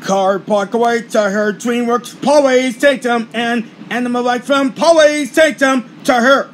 car Pkwy to her. Dreamworks always take them, and animal life from always take them to her.